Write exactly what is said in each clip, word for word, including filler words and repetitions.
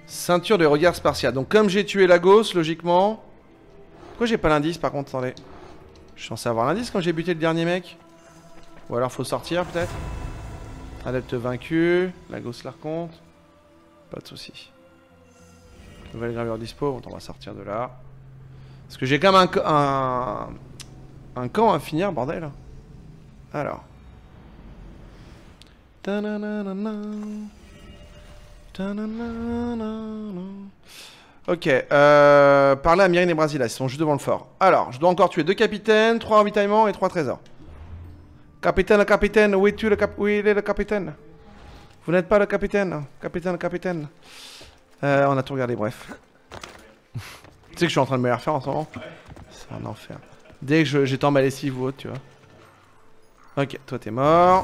Ceinture de regard spartiate. Donc comme j'ai tué Lagos, logiquement... Pourquoi j'ai pas l'indice par contre? Attendez. Je suis censé avoir l'indice quand j'ai buté le dernier mec. Ou alors faut sortir peut-être. Adepte vaincu. Lagos la recompte. Pas de soucis. Nouvelle gravure dispo. Bon, on va sortir de là. Parce que j'ai quand même un, un, un camp à finir, bordel. Alors. Ok, euh, parler à Myrine et Brasilas, ils sont juste devant le fort. Alors, je dois encore tuer deux capitaines, trois ravitaillements et trois trésors. Capitaine, capitaine, où es-tu le cap... Où il est le capitaine? Vous n'êtes pas le capitaine? Capitaine, capitaine. Euh, on a tout regardé, bref. Tu sais que je suis en train de me les refaire en ce moment? C'est un enfer. Dès que j'étais en ma lessive ou autre, tu vois. Ok, toi t'es mort.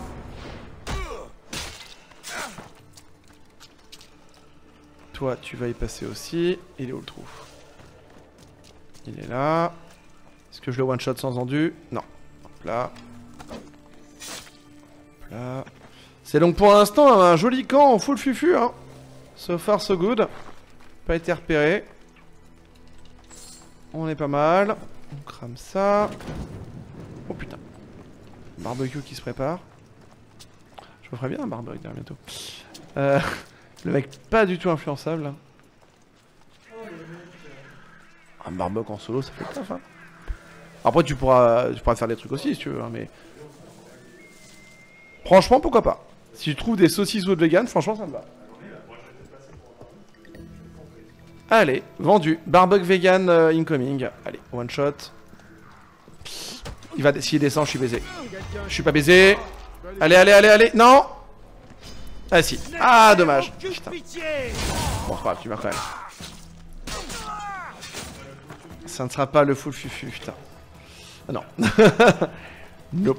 Toi, tu vas y passer aussi. Il est où le trou? Il est là. Est-ce que je le one-shot sans endu? Non. Hop là. Hop là. C'est donc pour l'instant un joli camp en full fufu, hein. So far so good. Pas été repéré. On est pas mal. On crame ça. Oh putain. Barbecue qui se prépare. Je me ferais bien un barbecue derrière bientôt. Euh... Le mec pas du tout influençable. Un barbecue en solo, ça fait le taf, hein. Après tu pourras, tu pourras faire des trucs aussi si tu veux, hein, mais... Franchement, pourquoi pas. Si tu trouves des saucisses ou de vegan, franchement ça me va. Allez, vendu. Barbecue vegan euh, incoming. Allez, one shot. Il va, s'il descend, je suis baisé. Je suis pas baisé. Allez, allez, allez, allez. Non. Ah si. Ah, dommage. Putain. Bon, c'est pas grave, tu meurs quand même. Ça ne sera pas le full fufu, putain. Ah non. Nope.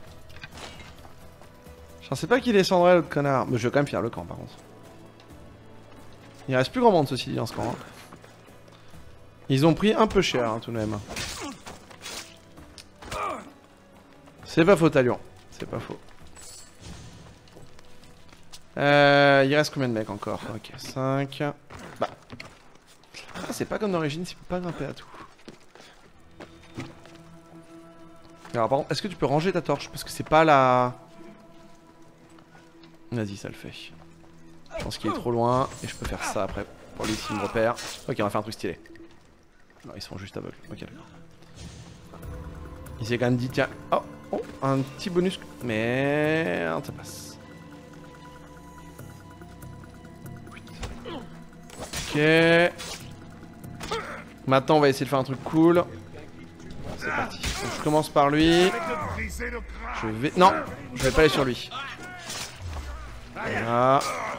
Je pensais pas qu'il descendrait l'autre connard. Mais je vais quand même finir le camp par contre. Il reste plus grand monde ceci dit dans ce camp. Hein. Ils ont pris un peu cher hein, tout de même. C'est pas faux Talion. C'est pas faux. Euh, il reste combien de mecs encore? Ok, cinq. Bah. Ah, c'est pas comme d'origine, tu peux pas grimper à tout. Alors par contre, est-ce que tu peux ranger ta torche? Parce que c'est pas la... Vas-y, ça le fait. Je pense qu'il est trop loin et je peux faire ça après pour lui s'il me repère. Ok, on va faire un truc stylé. Non, ils sont juste aveugles. Ok, d'accord. Il s'est quand même dit, tiens, oh, oh, un petit bonus. Merde, ça passe. Ok. Maintenant, on va essayer de faire un truc cool. C'est parti. Donc, je commence par lui. Je vais... Non, je vais pas aller sur lui. Voilà.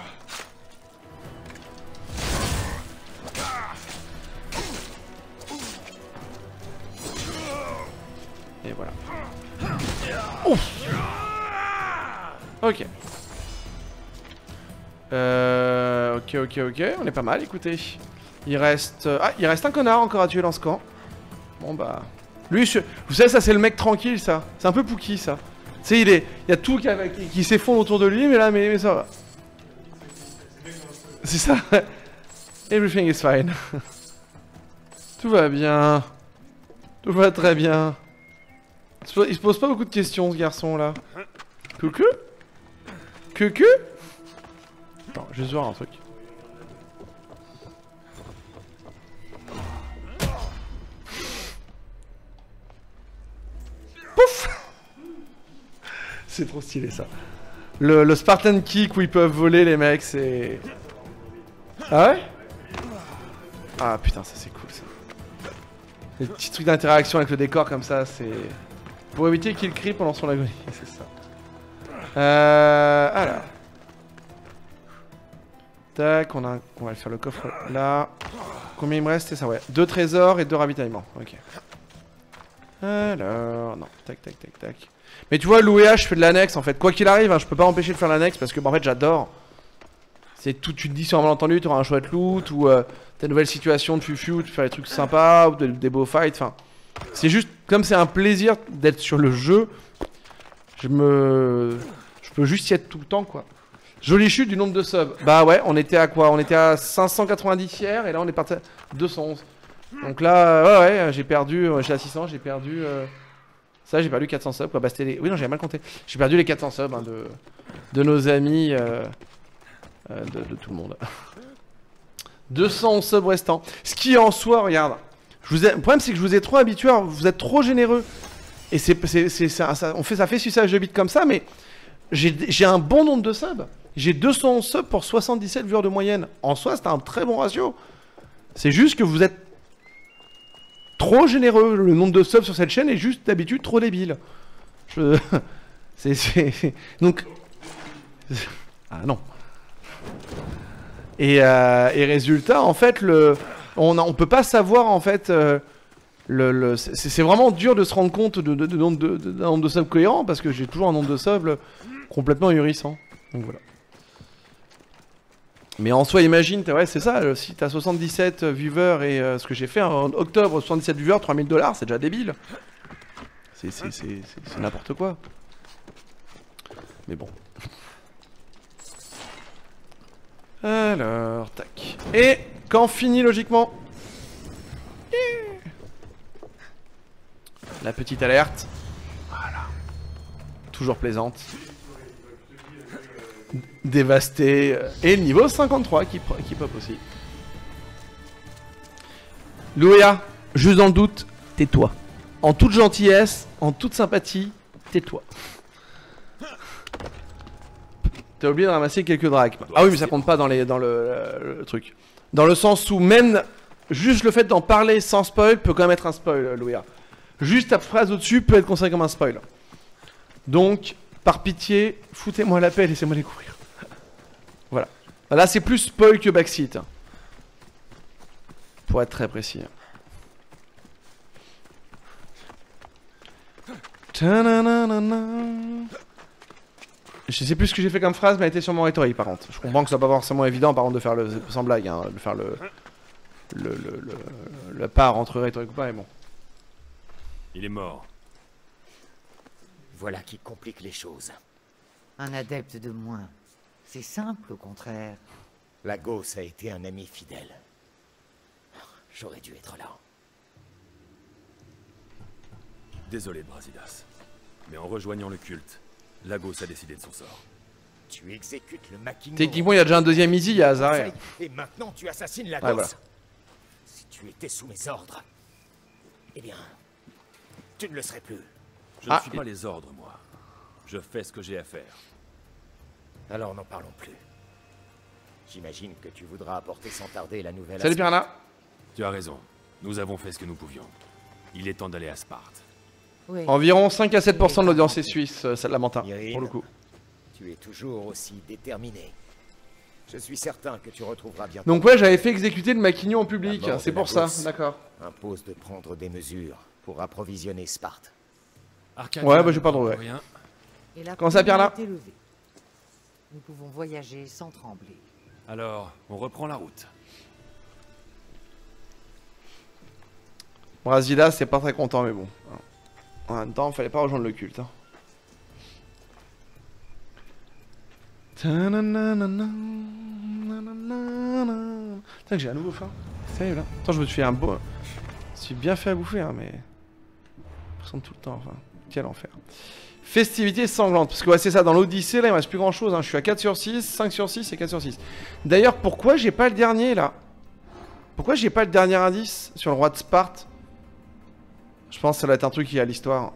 Et voilà. Ouf. Ok. Euh, ok, ok, ok. On est pas mal, écoutez. Il reste... Ah, il reste un connard encore à tuer dans ce camp. Bon bah... Lui, je... vous savez, ça c'est le mec tranquille, ça. C'est un peu Pookie, ça. Tu sais, il est... Il y a tout qui, qui... qui s'effondre autour de lui, mais là, mais, mais ça va. C'est ça. Everything is fine. Tout va bien. Tout va très bien. Il se pose pas beaucoup de questions, ce garçon-là. Coucou? Coucou? Attends, je vais voir un truc. Pouf! C'est trop stylé, ça. Le, le Spartan Kick où ils peuvent voler, les mecs, c'est... Ah ouais? Ah putain, ça c'est cool, ça. Les petits trucs d'interaction avec le décor comme ça, c'est... Pour éviter qu'il crie pendant son agonie, c'est ça. Euh... Alors... Tac, on, a un... on va faire le coffre là. Combien il me reste? C'est ça, ouais. Deux trésors et deux ravitaillements. Ok. Alors... Non, tac, tac, tac, tac. Mais tu vois, l'O E H, je fais de l'annexe en fait. Quoi qu'il arrive, hein, je peux pas empêcher de faire l'annexe parce que, bah, en fait, j'adore. C'est tout, tu te dis sur un malentendu, tu auras un chouette loot ou euh, ta nouvelle situation de fufu où tu fais des trucs sympas ou de, des beaux fights. Enfin, c'est juste, comme c'est un plaisir d'être sur le jeu, je me... Je peux juste y être tout le temps, quoi. Jolie chute du nombre de subs. Bah ouais, on était à quoi? On était à cinq cent quatre-vingt-dix hier et là on est parti à deux cent onze. Donc là, ouais, ouais, j'ai perdu, euh, j'étais à six cents, j'ai perdu... Euh, ça, j'ai perdu quatre cents subs, quoi. Bah, c'était les... Oui, non, j'ai mal compté. J'ai perdu les quatre cents subs hein, de... de nos amis, euh, euh, de, de tout le monde. deux cent onze subs restants. Ce qui en soi, regarde. Je vous ai... Le problème, c'est que je vous ai trop habitué, vous êtes trop généreux. Et c'est, c'est, c'est, ça, ça, on fait, ça fait suçage de bits comme ça, mais j'ai un bon nombre de subs. J'ai deux cent onze subs pour soixante-dix-sept viewers de moyenne. En soi, c'est un très bon ratio. C'est juste que vous êtes trop généreux. Le nombre de subs sur cette chaîne est juste d'habitude trop débile. Je... c'est... Donc... Ah non. Et, euh, et résultat, en fait, le... on, a, on peut pas savoir, en fait... Euh... Le, le, c'est vraiment dur de se rendre compte d'un de, de, de, de, de, de, nombre de subs cohérent parce que j'ai toujours un nombre de subs complètement ahurissant. Donc voilà. Mais en soi, imagine, ouais, c'est ça, si t'as soixante-dix-sept viewers et euh, ce que j'ai fait en octobre, soixante-dix-sept viewers, trois mille dollars, c'est déjà débile. C'est n'importe quoi. Mais bon. Alors, tac. Et quand finit logiquement la petite alerte. Voilà. Toujours plaisante. Dévasté. Et le niveau cinquante-trois qui, qui pop aussi. Louia, juste dans le doute, tais-toi. En toute gentillesse, en toute sympathie, tais-toi. T'as oublié de ramasser quelques drachmes. Ah oui, mais ça compte pas dans, les, dans le, le, le truc. Dans le sens où même juste le fait d'en parler sans spoil peut quand même être un spoil, Louia. Juste ta phrase au-dessus peut être considérée comme un spoil. Donc, par pitié, foutez-moi la paix et laissez-moi découvrir. Voilà. Là, c'est plus spoil que backseat. Pour être très précis. Je sais plus ce que j'ai fait comme phrase, mais elle était sûrement rhétorique par contre. Je comprends que ce soit pas forcément évident par contre de faire le... sans blague, hein, de faire le... Le, le, le, le part entre rhétorique ou pas, mais bon. Il est mort. Voilà qui complique les choses. Un adepte de moins. C'est simple au contraire. Lagos a été un ami fidèle. J'aurais dû être là. Désolé, Brasidas. Mais en rejoignant le culte, Lagos a décidé de son sort. Tu exécutes le Making. Techniquement, il y a déjà un deuxième easy, il y a Azar. Et maintenant, tu assassines Lagos. Ouais, voilà. Si tu étais sous mes ordres, eh bien, tu ne le serais plus. Je ah, ne suis pas les ordres, moi. Je fais ce que j'ai à faire. Alors n'en parlons plus. J'imagine que tu voudras apporter sans tarder la nouvelle... Salut Piranha. Tu as raison. Nous avons fait ce que nous pouvions. Il est temps d'aller à Sparte. Oui. Environ cinq à sept pour cent de l'audience est suisse, euh, Lamentin, Irine, pour le coup. Tu es toujours aussi déterminé. Je suis certain que tu retrouveras bientôt... Donc ouais, j'avais fait exécuter le maquignon en public, c'est pour ça, Lagos d'accord. impose de prendre des mesures pour approvisionner Sparte. Arcadia, Ouais, bah j'ai pas de regret. rien. Et la Comment ça, première Pierre, là a été levée. Nous pouvons voyager sans trembler. Alors, on reprend la route. Brasilas, c'est pas très content, mais bon. En même temps, fallait pas rejoindre le culte. Hein. Putain, j'ai un nouveau faim. Sérieux là. Attends, je me suis fait un beau. Je me suis bien fait à bouffer, hein, mais. Personne tout le temps, enfin. Quel enfer. Festivité sanglante. Parce que ouais, c'est ça, dans l'Odyssée, là, il me reste plus grand chose. Hein. Je suis à quatre sur six, cinq sur six et quatre sur six. D'ailleurs, pourquoi j'ai pas le dernier là? Pourquoi j'ai pas le dernier indice sur le roi de Sparte? Je pense que ça doit être un truc qui est à l'histoire.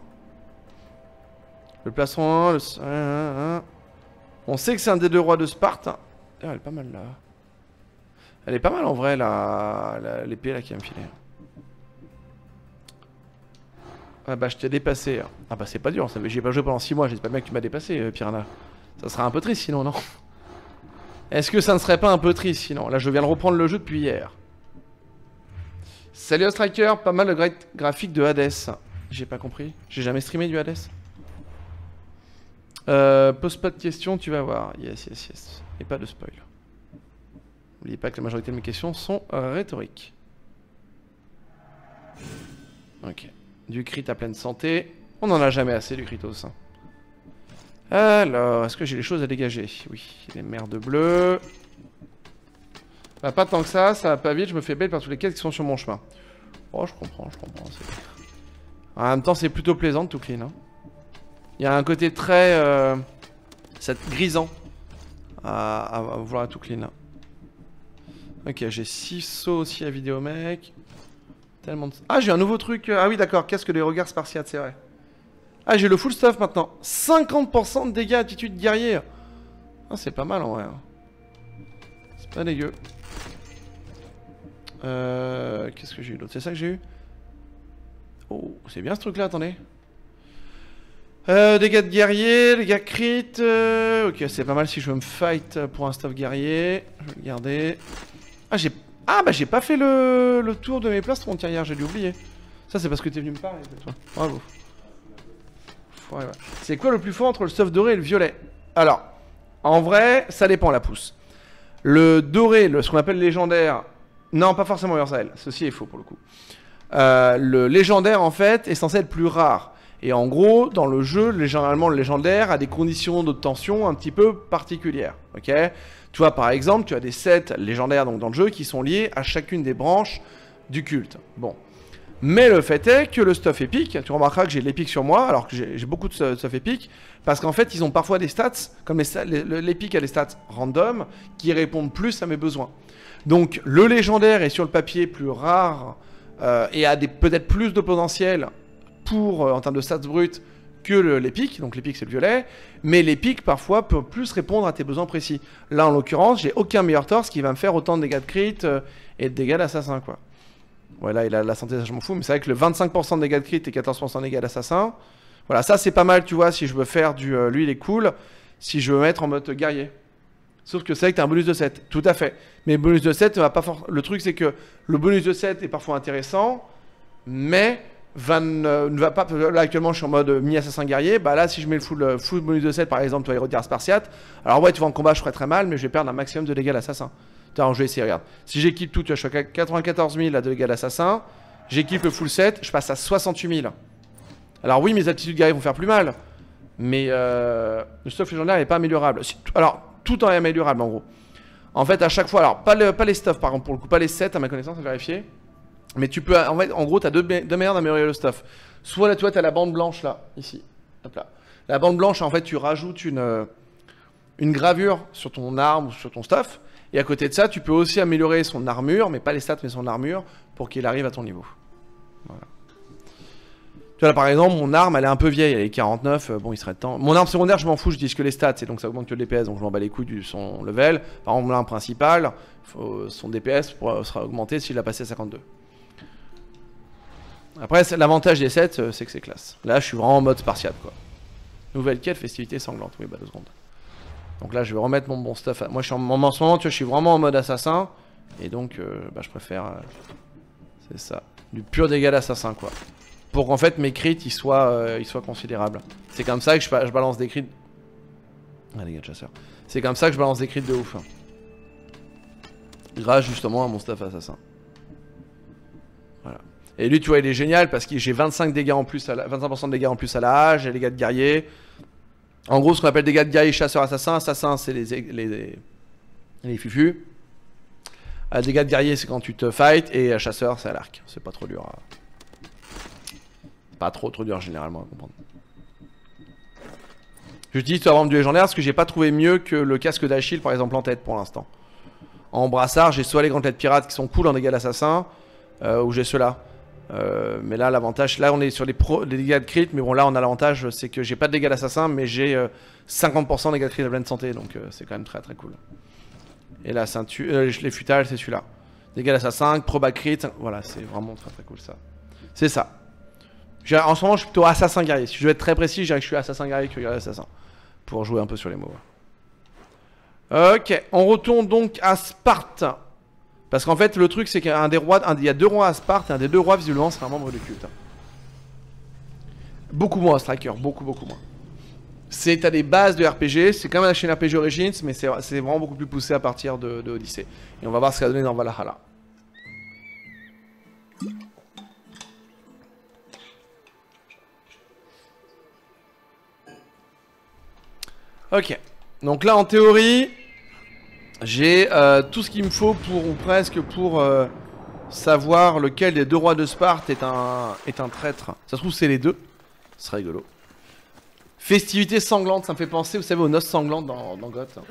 Le plastron un, le... On sait que c'est un des deux rois de Sparte. Ah, elle est pas mal là. Elle est pas mal en vrai, la l'épée là qui va me filer. Ah bah je t'ai dépassé. Ah bah c'est pas dur, j'y ai pas joué pendant six mois, j'espère bien que tu m'as dépassé, euh, Piranha. Ça serait un peu triste sinon, non? Est-ce que ça ne serait pas un peu triste sinon? Là je viens de reprendre le jeu depuis hier. Salut Striker, pas mal de gra graphique de Hades. J'ai pas compris, j'ai jamais streamé du Hades. Euh, pose pas de questions, tu vas voir. Yes, yes, yes. Et pas de spoil. N'oubliez pas que la majorité de mes questions sont euh, rhétoriques. Ok. Du crit à pleine santé. On n'en a jamais assez du critos. Hein. Alors, est-ce que j'ai des choses à dégager? Oui, les merdes bleues. Bah, pas tant que ça, ça va pas vite, je me fais belle par tous les quêtes qui sont sur mon chemin. Oh, je comprends, je comprends. En même temps, c'est plutôt plaisant de tout clean. Hein. Il y a un côté très euh, grisant à, à, à vouloir tout clean. Là. Ok, j'ai six sauts aussi à vidéo mec. Tellement de... Ah, j'ai un nouveau truc. Ah oui, d'accord, casque des regards spartiates, c'est vrai. Ah, j'ai le full stuff maintenant. cinquante pour cent de dégâts attitude guerrier. Ah, c'est pas mal en vrai. C'est pas dégueu. Euh, Qu'est-ce que j'ai eu d'autre? C'est ça que j'ai eu? Oh, c'est bien ce truc là, attendez. Euh, dégâts de guerrier, dégâts crit. Euh, ok, c'est pas mal si je veux me fight pour un stuff guerrier. Je vais le garder. Ah, j'ai. Ah, bah j'ai pas fait le, le tour de mes places frontières hier, j'ai dû oublier. Ça, c'est parce que t'es venu me parler, toi. Bravo. Ouais, ouais. C'est quoi le plus fort entre le stuff doré et le violet? Alors, en vrai, ça dépend la pousse. Le doré, le, ce qu'on appelle légendaire. Non, pas forcément Urzael. Ceci est faux pour le coup. Euh, le légendaire, en fait, est censé être plus rare. Et en gros, dans le jeu, généralement, le légendaire a des conditions d'obtention un petit peu particulières. Ok? Tu vois, par exemple, tu as des sets légendaires donc, dans le jeu qui sont liés à chacune des branches du culte. Bon. Mais le fait est que le stuff épique, tu remarqueras que j'ai l'épique sur moi, alors que j'ai beaucoup de stuff épique, parce qu'en fait, ils ont parfois des stats, comme l'épique a des stats random, qui répondent plus à mes besoins. Donc, le légendaire est sur le papier plus rare euh, et a peut-être plus de potentiel pour, euh, en termes de stats brutes que l'épique, donc l'épique c'est le violet, mais l'épique parfois peut plus répondre à tes besoins précis. Là en l'occurrence, j'ai aucun meilleur torse qui va me faire autant de dégâts de crit euh, et de dégâts d'assassin quoi. Ouais là il a la santé ça je m'en fous, mais c'est vrai que le vingt-cinq pour cent de dégâts de crit et quatorze pour cent de dégâts d'assassin, voilà ça c'est pas mal tu vois si je veux faire du... Euh, lui il est cool, si je veux mettre en mode guerrier. Sauf que c'est vrai que t'as un bonus de sept, tout à fait. Mais le bonus de sept va pas for... Le truc c'est que le bonus de sept est parfois intéressant, mais... Va, ne, ne va pas, là actuellement je suis en mode mi-assassin guerrier, bah là si je mets le full, full bonus de sept par exemple, toi héros spartiate, alors ouais tu vois en combat je ferais très mal mais je vais perdre un maximum de dégâts d'assassin. Tiens je vais essayer, regarde, si j'équipe tout, tu vois je suis à quatre-vingt-quatorze mille à dégâts d'assassin, j'équipe le full set, je passe à soixante-huit mille. Alors oui mes aptitudes guerriers vont faire plus mal, mais euh, le stuff légendaire n'est pas améliorable, alors tout en est améliorable en gros. En fait à chaque fois, alors pas, le, pas les stuff par exemple pour le coup, pas les sets à ma connaissance à vérifier. Mais tu peux, en fait, en gros, tu as deux, deux manières d'améliorer le stuff. Soit là, tu vois, tu as la bande blanche là, ici. Hop là. La bande blanche, en fait, tu rajoutes une, euh, une gravure sur ton arme ou sur ton stuff. Et à côté de ça, tu peux aussi améliorer son armure, mais pas les stats, mais son armure, pour qu'il arrive à ton niveau. Voilà. Tu vois, là, par exemple, mon arme, elle est un peu vieille, elle est quarante-neuf, euh, bon, il serait temps. Mon arme secondaire, je m'en fous, je dis que les stats, et donc ça augmente que le D P S, donc je m'en bats les couilles du son level. Par exemple, l'arme principale, faut, son D P S pourra, sera augmenté s'il a passé à cinquante-deux. Après, l'avantage des sets, c'est que c'est classe. Là, je suis vraiment en mode spartiate, quoi. Nouvelle quête, festivité sanglante. Oui, bah deux secondes. Donc là, je vais remettre mon bon stuff. À... Moi, je suis en, en ce moment, tu vois, je suis vraiment en mode assassin. Et donc, euh, bah, je préfère... Euh, c'est ça. Du pur dégât d'assassin, quoi. Pour qu'en fait, mes crits, ils soient, euh, ils soient considérables. C'est comme ça que je, je balance des crits... Ah, dégâts de chasseur. C'est comme ça que je balance des crits de ouf. Hein. Grâce, justement, à mon stuff assassin. Voilà. Et lui, tu vois, il est génial parce que j'ai vingt-cinq dégâts en plus, à la, vingt-cinq pour cent de dégâts en plus à la hache, j'ai les dégâts de guerrier. En gros, ce qu'on appelle dégâts de guerrier, chasseur, assassin. Assassin, c'est les, les, les, les fufus. Euh, dégâts de guerrier, c'est quand tu te fight. Et euh, chasseur, c'est à l'arc. C'est pas trop dur. À... Pas trop trop dur généralement à comprendre. J'utilise tout avant du légendaire parce que j'ai pas trouvé mieux que le casque d'Achille, par exemple, en tête pour l'instant. En brassard, j'ai soit les grandes têtes pirates qui sont cool en dégâts d'assassin, euh, ou j'ai ceux-là. Euh, mais là l'avantage, là on est sur les, pro, les dégâts de crit, mais bon là on a l'avantage c'est que j'ai pas de dégâts d'assassin mais j'ai euh, cinquante pour cent de dégâts de crit de pleine santé, donc euh, c'est quand même très très cool. Et la ceinture, euh, les futales c'est celui-là. Dégâts d'assassin, proba crit, voilà c'est vraiment très très cool ça. C'est ça. En ce moment je suis plutôt assassin guerrier, si je veux être très précis je dirais que je suis assassin guerrier que guerrier assassin. Pour jouer un peu sur les mots. Ok, on retourne donc à Sparte. Parce qu'en fait, le truc, c'est qu'il y a un des rois, un, il y a deux rois à Sparte, et un des deux rois, visiblement, c'est un membre du culte. Beaucoup moins, Striker, beaucoup, beaucoup moins. C'est à des bases de R P G, c'est quand même la chaîne R P G Origins, mais c'est vraiment beaucoup plus poussé à partir de, de Odyssey. Et on va voir ce que ça va donner dans Valhalla. Ok. Donc là, en théorie, j'ai euh, tout ce qu'il me faut pour, ou presque, pour euh, savoir lequel des deux rois de Sparte est un, est un traître. Ça se trouve, c'est les deux. Ce serait rigolo. Festivité sanglante, ça me fait penser, vous savez, aux noces sanglantes dans, dans Goth.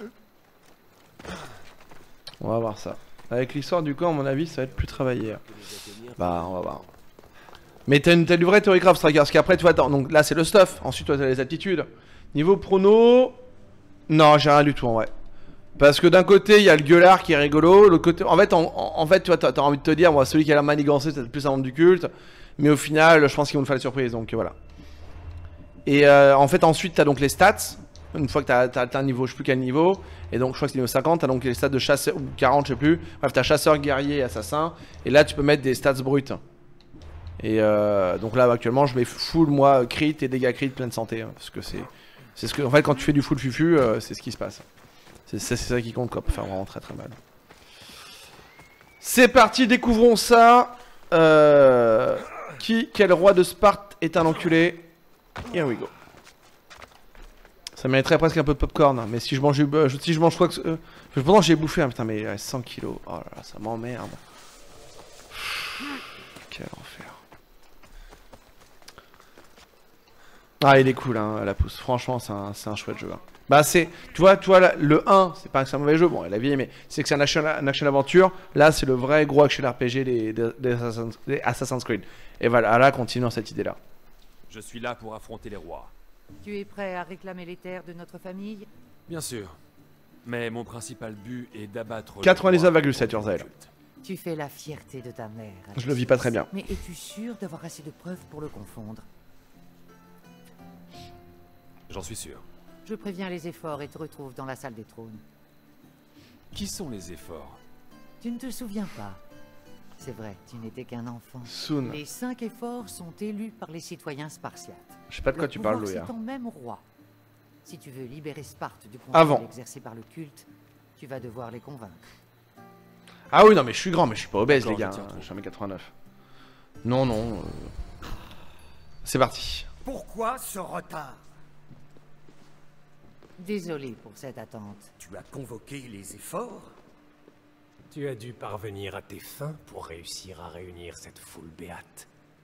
On va voir ça. Avec l'histoire du camp, à mon avis, ça va être plus travaillé. Bah, on va voir. Mais t'as du vrai Theorycraft Striker, parce qu'après, tu vois, attends, donc là, c'est le stuff. Ensuite, toi, t'as les aptitudes. Niveau prono... Non, j'ai rien du tout, en vrai. Parce que d'un côté, il y a le gueulard qui est rigolo. L'autre côté... En fait, en, en, en fait, tu vois, t'as envie de te dire, moi, celui qui a la manigancée, c'est plus un membre du culte. Mais au final, je pense qu'ils vont nous faire la surprise, donc voilà. Et euh, en fait, ensuite, t'as donc les stats. Une fois que t'as atteint un niveau, je sais plus quel niveau. Et donc, je crois que c'est niveau cinquante. T'as donc les stats de chasseur, ou quarante, je sais plus. Bref, t'as chasseur, guerrier, assassin. Et là, tu peux mettre des stats brutes. Et euh, donc là, actuellement, je mets full, moi, crit et dégâts crit, pleine santé. Hein, parce que c'est. C'est ce que. En fait, quand tu fais du full fufu, euh, c'est ce qui se passe. C'est ça qui compte, quoi. Pour faire vraiment très très mal. C'est parti, découvrons ça. Euh, qui, quel roi de Sparte est un enculé? Here we go. Ça mériterait presque un peu de popcorn, mais si je mange, euh, si je mange quoi que ce... Euh, pendant j'ai bouffé, hein, putain, mais il reste cent kilos. Oh là là, ça m'emmerde. Quel enfer. Ah, il est cool, hein, la pousse. Franchement, c'est un, un chouette jeu. Hein. Bah, c'est, tu vois, tu vois là, le un, c'est pas que c'est un mauvais jeu, bon, il a vieilli, mais c'est que c'est un action, un action aventure. Là, c'est le vrai gros action R P G des, des, des, Assassin's, des Assassin's Creed. Et voilà, là, continuons cette idée-là. Je suis là pour affronter les rois. Tu es prêt à réclamer les terres de notre famille? Bien sûr. Mais mon principal but est d'abattre... quatre-vingt-dix-neuf virgule sept Urzael. Tu fais la fierté de ta mère. Je le vis pas très bien. Mais es-tu sûr d'avoir assez de preuves pour le confondre? J'en suis sûr. Je préviens les efforts et te retrouve dans la salle des trônes. Qui sont les efforts? Tu ne te souviens pas. C'est vrai, tu n'étais qu'un enfant. Soon. Les cinq efforts sont élus par les citoyens spartiates. Je sais pas de quoi Le tu parles, pouvoir Louis. s'étend même roi. Si tu veux libérer Sparte du contrôle Avant. exercé par le culte, tu vas devoir les convaincre. Ah oui, non, mais je suis grand, mais je suis pas obèse, les gars. Je, hein. Je suis un mètre quatre-vingt-neuf. Non, non. Euh... C'est parti. Pourquoi ce retard? Désolé pour cette attente. Tu as convoqué les efforts? Tu as dû parvenir à tes fins pour réussir à réunir cette foule béate.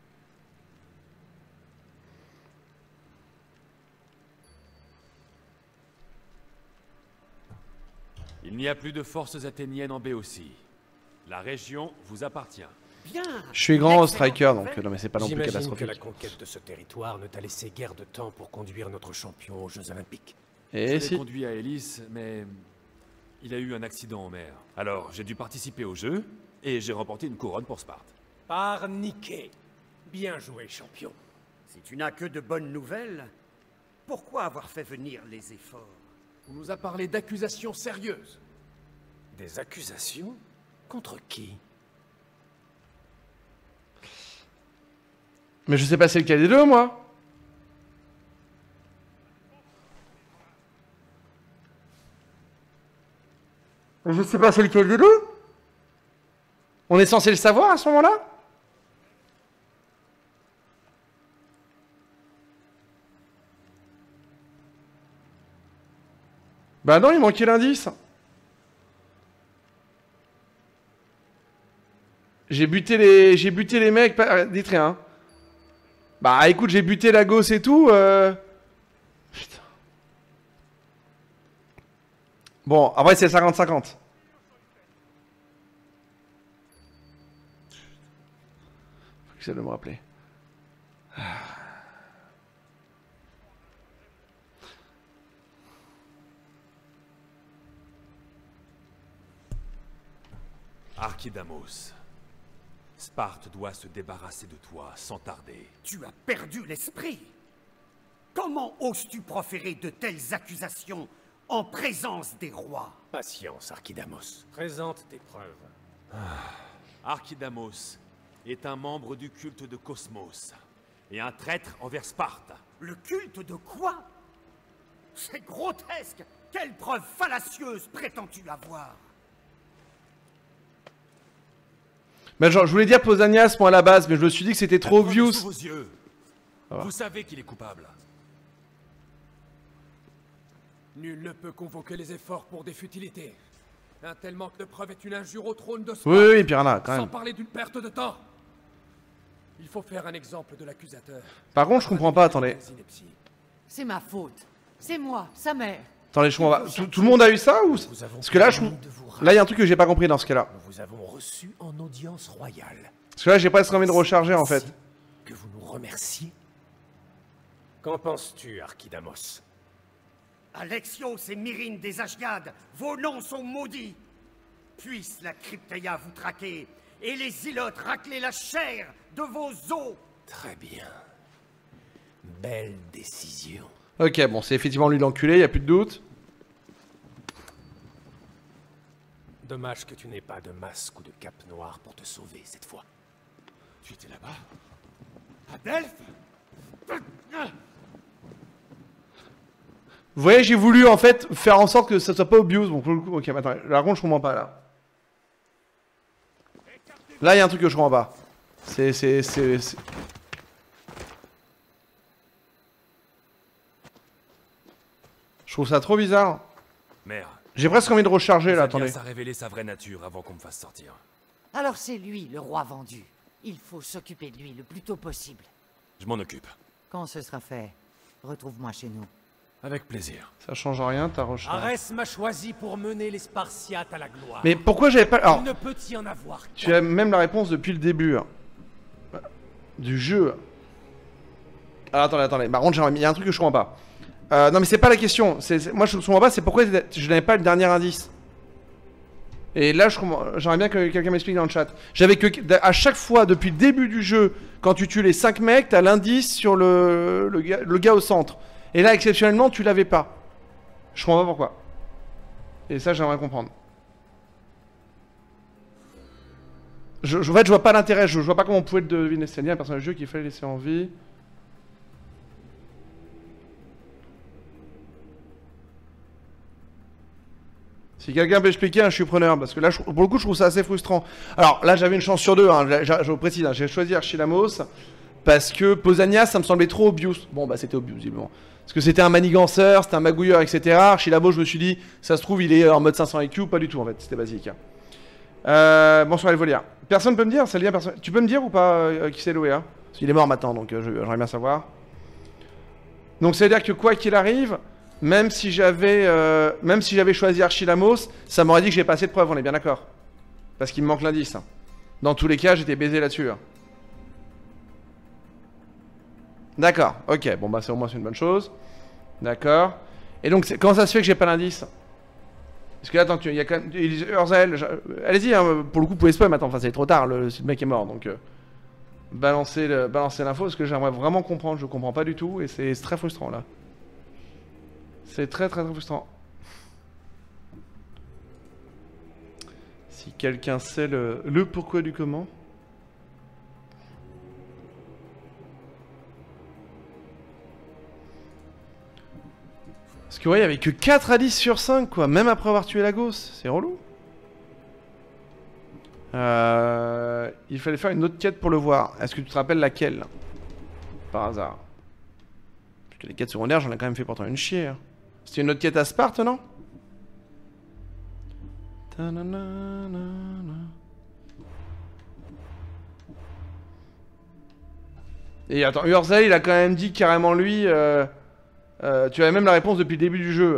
Il n'y a plus de forces athéniennes en Béotie. La région vous appartient. Bien. Je suis grand au striker, donc non mais c'est pas non plus J'imagine que catastrophique. la conquête de ce territoire ne t'a laissé guère de temps pour conduire notre champion aux Jeux Olympiques. Et Je l'ai si. conduit à Hélice, mais il a eu un accident en mer. Alors j'ai dû participer au jeu et j'ai remporté une couronne pour Sparte. Par Niké. Bien joué, champion. Si tu n'as que de bonnes nouvelles, pourquoi avoir fait venir les efforts? On nous a parlé d'accusations sérieuses. Des accusations? Contre qui? Mais je sais pas c'est lequel des deux, moi. Mais je sais pas c'est lequel des deux. On est censé le savoir à ce moment-là? Bah non, il manquait l'indice. J'ai buté les, j'ai buté les mecs, pas... dites rien. Bah écoute, j'ai buté la gosse et tout. Euh... Putain. Bon, après c'est cinquante cinquante. Faut que j'essaie de me rappeler. Archidamos. Sparte doit se débarrasser de toi sans tarder. Tu as perdu l'esprit. Comment oses-tu proférer de telles accusations en présence des rois? Patience, Archidamos. Présente tes preuves. Archidamos est un membre du culte de Cosmos et un traître envers Sparte. Le culte de quoi? C'est grotesque. Quelle preuve fallacieuse prétends-tu avoir? Bah genre, je voulais dire Pausanias moi à la base, mais je me suis dit que c'était trop La preuve est obvious. sous vos yeux. Ah. Vous savez qu'il est coupable. Nul ne peut convoquer les efforts pour des futilités. Un tel manque de preuves est une injure au trône de Oui, Sparte. oui, oui, Piranha, quand Sans même. parler d'une perte de temps. Il faut faire un exemple de l'accusateur. Par contre, je comprends pas, attendez. C'est ma faute. C'est moi, sa mère. Attendez, je comprends pas. Tout, tout le monde a eu ça ou... Parce que là, je... là, il y a un truc que j'ai pas compris dans ce cas-là. Nous vous avons reçu en audience royale. Parce que là, j'ai presque envie de recharger, en fait. Que vous nous remerciez. Qu'en penses-tu, Archidamos? Alexios et Myrine des Asgiades, vos noms sont maudits. Puisse la Crypteia vous traquer, et les Ilotes racler la chair de vos os. Très bien. Belle décision. Ok, bon, c'est effectivement lui l'enculé, y a plus de doute. Dommage que tu n'aies pas de masque ou de cape noire pour te sauver cette fois. Tu étais là-bas? À Delphes? Vous voyez, j'ai voulu, en fait, faire en sorte que ça soit pas obvious. Bon, pour le coup, ok, mais attendez, là, par contre, je comprends pas, là. Là, il y a un truc que je comprends pas. C'est... c'est... c'est... c'est... Je trouve ça trop bizarre. Merde. J'ai presque envie de recharger, là, attendez. Ça a révélé sa vraie nature avant qu'on me fasse sortir. Alors c'est lui, le roi vendu. Il faut s'occuper de lui le plus tôt possible. Je m'en occupe. Quand ce sera fait, retrouve-moi chez nous. Avec plaisir. Ça change rien, ta recharge. Arès m'a choisi pour mener les Spartiates à la gloire. Mais pourquoi j'avais pas... Alors, Il ne peut y en avoir. tu as même la réponse depuis le début. Hein. Du jeu. Alors, attendez, attendez. Par contre, il y a un truc que je comprends pas. Euh, non, mais c'est pas la question. C'est, c'est... Moi, je comprends pas, c'est pourquoi je n'avais pas le dernier indice. Et là, je comprends... j'aimerais bien que quelqu'un m'explique dans le chat. J'avais que... À chaque fois, depuis le début du jeu, quand tu tues les cinq mecs, t'as l'indice sur le... Le, gars... le gars au centre. Et là, exceptionnellement, tu l'avais pas. Je comprends pas pourquoi. Et ça, j'aimerais comprendre. Je, je, en fait, je vois pas l'intérêt, je, je vois pas comment on pouvait le deviner. C'est un personnage de jeu qu'il fallait laisser en vie. Si quelqu'un peut expliquer, hein, je suis preneur, parce que là, je, pour le coup, je trouve ça assez frustrant. Alors, là, j'avais une chance sur deux, hein, je, je, je précise, hein, j'ai choisi Archilamos, parce que Pausanias, ça me semblait trop obvious. Bon, bah, c'était obvious, visiblement. Parce que c'était un maniganceur, c'était un magouilleur, et cetera. Archilamos, je me suis dit, ça se trouve, il est en mode cinq cents I Q, pas du tout, en fait, c'était basique. Euh, bonsoir les volières. Personne peut me dire, c'est le lien personne. Tu peux me dire ou pas euh, qui c'est Loé, hein? Parce qu'il est mort maintenant, donc euh, j'aimerais bien savoir. Donc ça veut dire que quoi qu'il arrive, même si j'avais euh, même si j'avais choisi Archilamos, ça m'aurait dit que j'ai pas assez de preuves, on est bien d'accord? Parce qu'il me manque l'indice. Hein. Dans tous les cas, j'étais baisé là-dessus. Hein. D'accord, ok, bon bah c'est au moins c'est une bonne chose. D'accord. Et donc comment ça se fait que j'ai pas l'indice? Parce que là, attends, il y a quand même... Urzael, je... allez-y, hein, pour le coup, vous pouvez spoil maintenant, enfin, c'est trop tard, le, le mec est mort, donc... Euh, balancez le, balancez l'info, parce que j'aimerais vraiment comprendre, je comprends pas du tout, et c'est très frustrant, là. C'est très, très, très frustrant. Si quelqu'un sait le, le pourquoi du comment... Parce que ouais, il y avait que quatre à dix sur cinq, quoi, même après avoir tué la gosse, c'est relou. Euh, il fallait faire une autre quête pour le voir. Est-ce que tu te rappelles laquelle? Par hasard. Parce que les quêtes secondaires, j'en ai quand même fait pourtant une chier. Hein. C'était une autre quête à Sparte, non? Et attends, Urzael, il a quand même dit carrément lui... Euh... Euh, tu avais même la réponse depuis le début du jeu.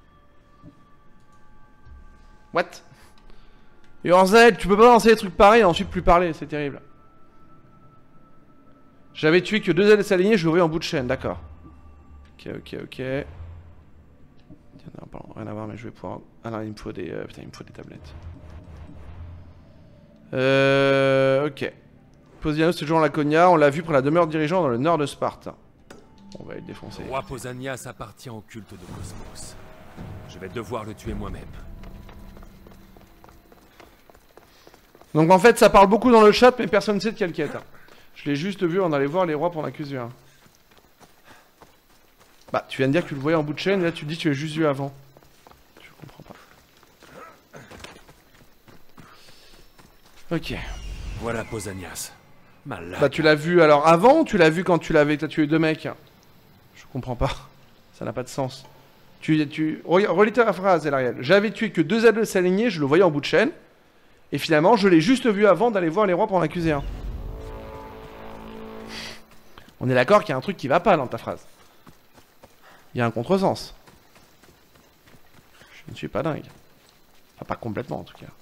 What? Urzael, tu peux pas lancer des trucs pareils et ensuite plus parler, c'est terrible. J'avais tué que deux ailes s'aligner, je l'aurais en bout de chaîne, d'accord. Ok, ok, ok. Tiens, non, pardon, rien à voir, mais je vais pouvoir... Ah non, il me faut des... Euh, putain, il me faut des tablettes. Euh... Ok. Pausanias, toujours en Laconia, on l'a vu pour la demeure dirigeant dans le nord de Sparte. On va le défoncer. Le roi Pausanias appartient au culte de Cosmos. Je vais devoir le tuer moi-même. Donc en fait ça parle beaucoup dans le chat mais personne ne sait de quelle quête. Hein. Je l'ai juste vu en allant voir les rois pour l'accuser. Hein. Bah tu viens de dire que tu le voyais en bout de chaîne et là tu dis que tu l'as juste vu avant. Je comprends pas. Ok. Voilà Pausanias. Malade. Bah tu l'as vu alors avant ou tu l'as vu quand tu l'avais t'as tué deux mecs? Je comprends pas. Ça n'a pas de sens. Tu, tu... Relis ta phrase, Elariel. J'avais tué que deux adeptes alignés, je le voyais en bout de chaîne. Et finalement, je l'ai juste vu avant d'aller voir les rois pour en accuser un. On est d'accord qu'il y a un truc qui va pas dans ta phrase. Il y a un contresens. Je ne suis pas dingue. Enfin, pas complètement en tout cas.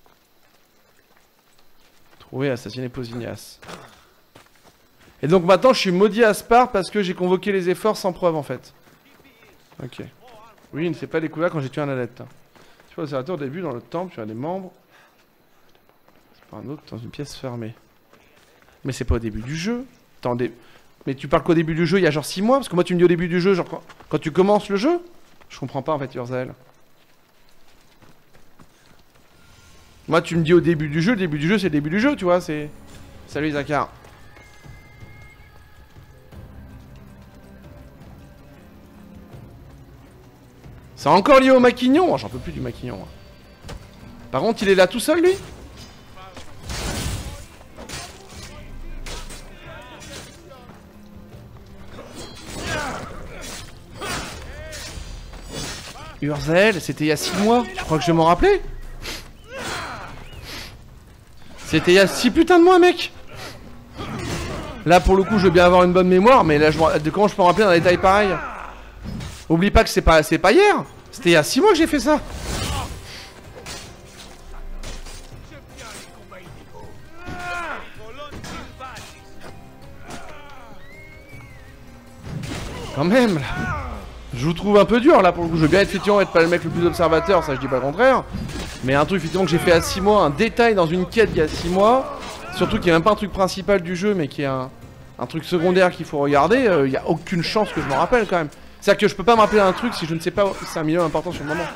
Trouver, assassiner Posinias. Et donc maintenant, je suis maudit à Sparte parce que j'ai convoqué les efforts sans preuve en fait. Ok. Oui, il ne s'est pas découvert quand j'ai tué un adepte. Tu vois, l'observateur au début dans le temple, tu as des membres. C'est pas un autre dans une pièce fermée. Mais c'est pas au début du jeu. Attendez. Mais tu parles qu'au début du jeu, il y a genre six mois? Parce que moi tu me dis au début du jeu, genre quand, quand tu commences le jeu? Je comprends pas en fait, Urzael. Moi tu me dis au début du jeu, le début du jeu c'est le début du jeu, tu vois, c'est... Salut Zakar. C'est encore lié au maquignon? Oh, j'en peux plus du maquignon. Par contre, il est là tout seul, lui? Urzael, c'était il y a six mois. Tu crois que je vais m'en rappeler? C'était il y a six putains de mois, mec. Là, pour le coup, je veux bien avoir une bonne mémoire, mais là, je... de comment je peux me rappeler d'un détail pareil? Oublie pas que c'est pas, c'est pas hier. C'était il y a six mois que j'ai fait ça. Quand même, là. Je vous trouve un peu dur, là, pour le coup. Je veux bien être, effectivement, être pas le mec le plus observateur, ça je dis pas le contraire. Mais un truc, effectivement, que j'ai fait à six mois, un détail dans une quête il y a six mois, surtout qu'il n'y a même pas un truc principal du jeu, mais qui est un, un truc secondaire qu'il faut regarder, il euh, n'y a aucune chance que je me rappelle, quand même. C'est-à-dire que je peux pas me rappeler d'un truc si je ne sais pas si c'est un minimum important sur le moment.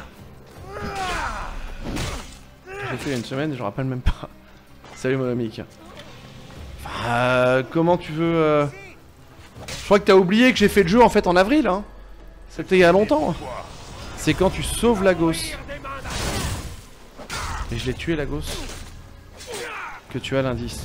J'ai fait il y a une semaine et je me rappelle même pas. Salut mon ami. Euh, comment tu veux... Euh... Je crois que t'as oublié que j'ai fait le jeu en fait en avril, hein. C'était il y a longtemps. C'est quand tu sauves Lagos. Et je l'ai tué Lagos. Que tu as l'indice.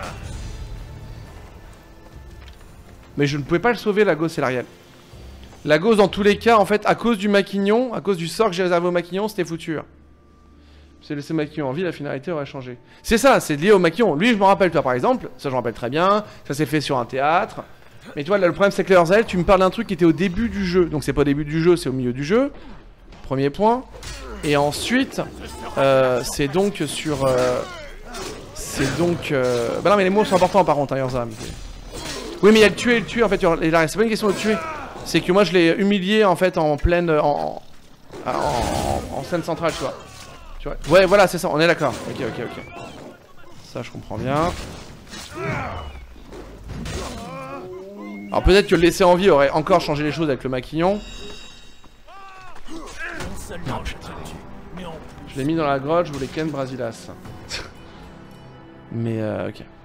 Mais je ne pouvais pas le sauver Lagos et l'Ariel. Lagos dans tous les cas en fait à cause du maquignon, à cause du sort que j'ai réservé au maquignon, c'était foutu. C'est laissé maquignon en vie, la finalité aurait changé. C'est ça, c'est lié au maquignon. Lui je me rappelle toi par exemple, ça je me rappelle très bien, ça s'est fait sur un théâtre. Mais tu vois là le problème c'est que Urzael, tu me parles d'un truc qui était au début du jeu. Donc c'est pas au début du jeu, c'est au milieu du jeu. Premier point. Et ensuite, euh, c'est donc sur... Euh, c'est donc... Euh... Bah non mais les mots sont importants par contre, hein, Urzael. Oui mais il y a le tuer et le tuer en fait, c'est pas une question de tuer. C'est que moi je l'ai humilié en fait en pleine... En, en, en, en scène centrale, tu vois. Tu vois. Ouais voilà c'est ça, on est d'accord. Ok ok ok. Ça je comprends bien. Alors peut-être que le laisser en vie aurait encore changé les choses avec le maquignon. Non, je, je l'ai mis dans la grotte, je voulais Ken Brasilas. Mais euh, ok.